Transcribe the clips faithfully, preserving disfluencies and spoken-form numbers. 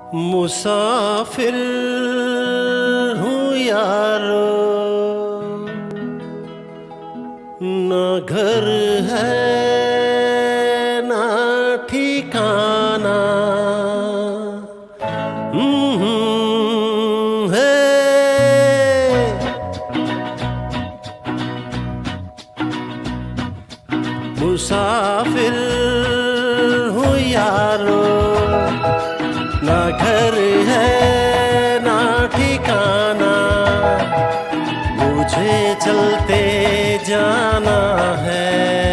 मुसाफिर हूँ यारो, ना घर है ना ठिकाना है। मुसाफिर हूँ यारो, ना घर है ना ठिकाना, मुझे चलते जाना है,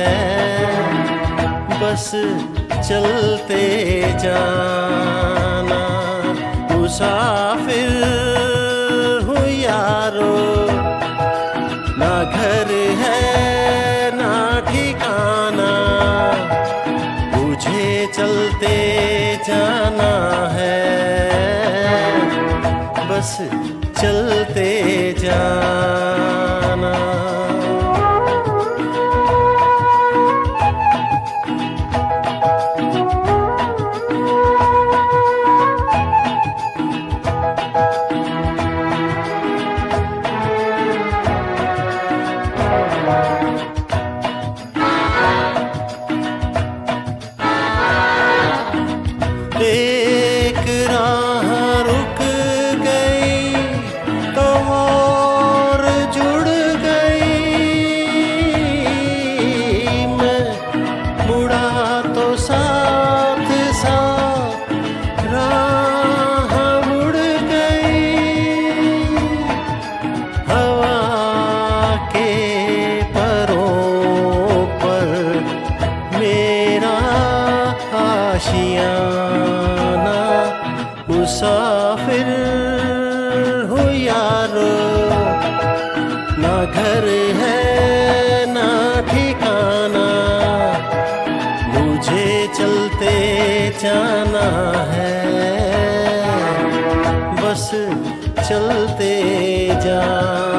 बस चलते जाना। मुसाफिर हूँ यारो, ना घर है ना ठिकाना, मुझे चलते जाना है, बस चलते जाना। एक राह रुक गई तो और जुड़ गई, मैं मुड़ा तो साथ साथ राह मुड़ गई। हवा के परों पर मेरा आशियाना। मुसाफिर हूँ यारो, ना घर है ना ठिकाना, मुझे चलते जाना है, बस चलते जाना।